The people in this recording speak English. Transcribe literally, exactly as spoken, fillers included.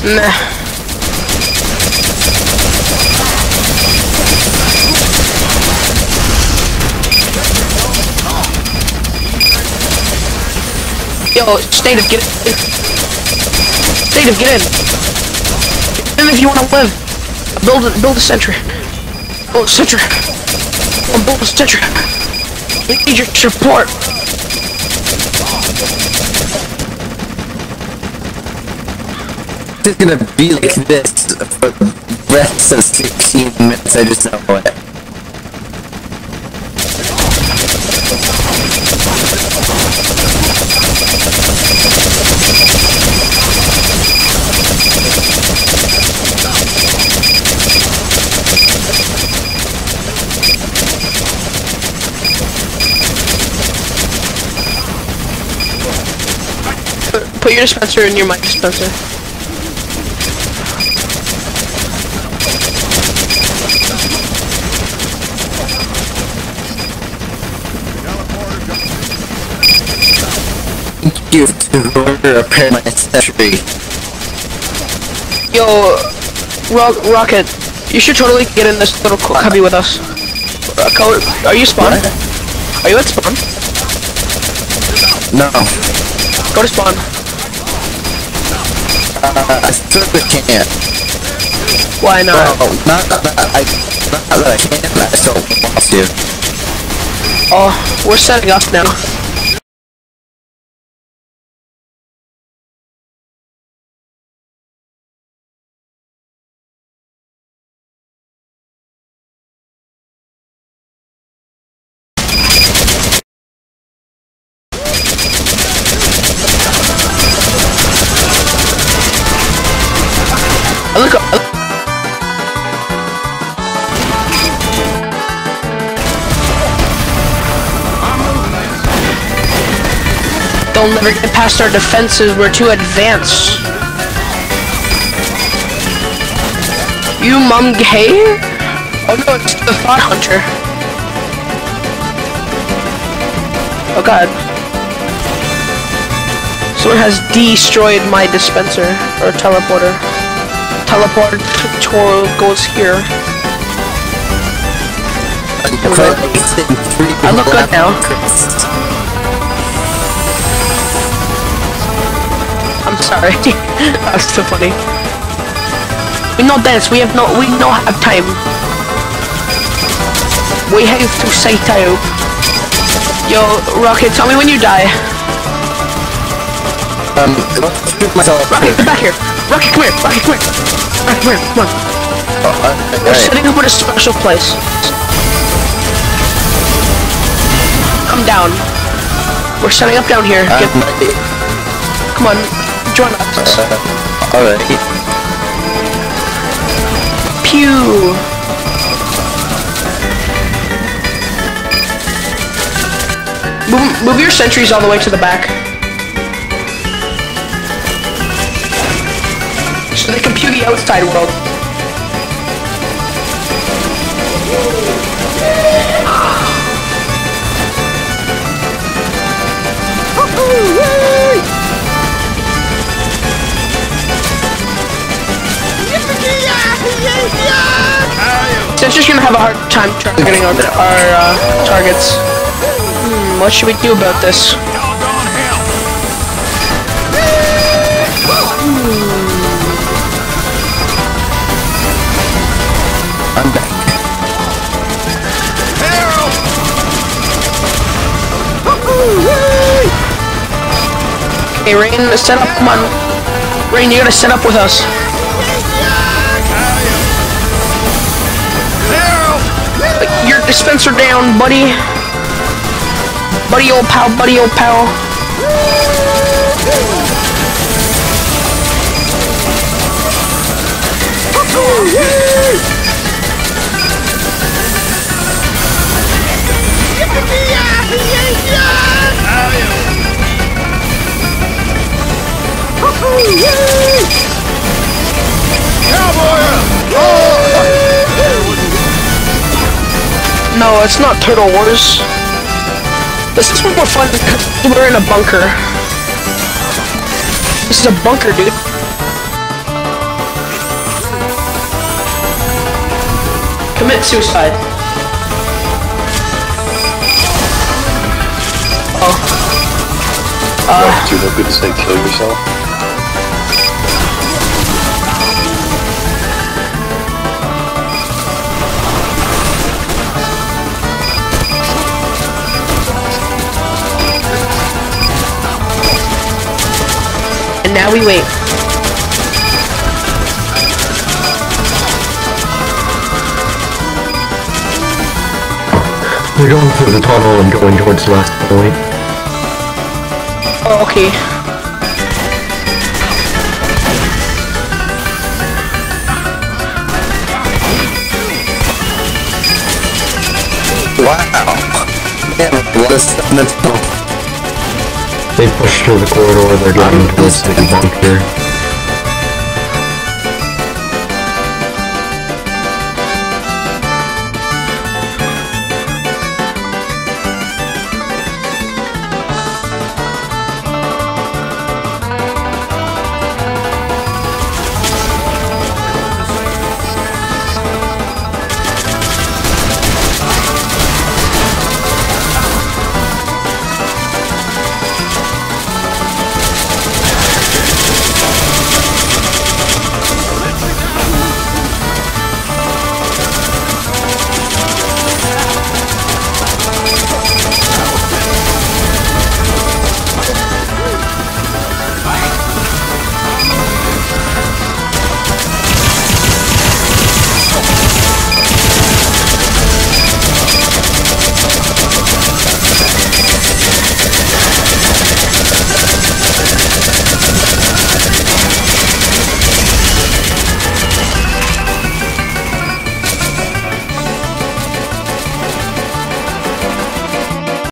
Meh. Yo, Native, get in. Native, get in. Get in if you want to live. Build a, build a sentry. Build a sentry. Oh, build a sentry. We need your support. It's gonna be like this for the rest of sixteen minutes, I just know it. Put, put your dispenser in your mic dispenser. Thank you to repair my sentry. Yo, Ro Rocket, you should totally get in this little cubby with us. Uh, Code, are you spawn? What? Are you at spawn? No. Go to spawn. Uh, I certainly can't. Why not? Well, not that I, not that I can't, I just don't want to. Oh, we're setting up now. Look up. They'll never get past our defenses, we're too advanced. You mum gay? Oh no, it's the thought hunter. Oh god. Someone has destroyed my dispenser, or teleporter. Teleport tour goes here. I look good now. I'm sorry. That was so funny. We know dance. We have no. We don't have time. We have to say time. Yo, Rocket, tell me when you die. Um, shoot myself. Rocket, come back here. Rocket, come here. Rocket, come here. Rocket, come here. Come on. Oh, uh, We're right. setting up at a special place. Come down. We're setting up down here. I'm Get, ready. come on, join us. Uh, alright. Pew. Move, move your sentries all the way to the back. So they can pew the outside world. Sentry's gonna have a hard time targeting our, our uh, targets. Hmm, what should we do about this? I'm back. Hey, Rain, set up. Come on. Rain, you gotta set up with us. Your dispenser down, buddy. Buddy old pal, buddy old pal. No, it's not Turtle Wars. This is more fun because we're in a bunker. This is a bunker, dude. Commit suicide. Oh. Uh. Do you look good to say kill yourself? And now we wait. We're going through the tunnel and going towards the last point. Oh, okay. Wow. Yeah, what is in the tunnel? They pushed through the corridor, they're getting towards the bunker.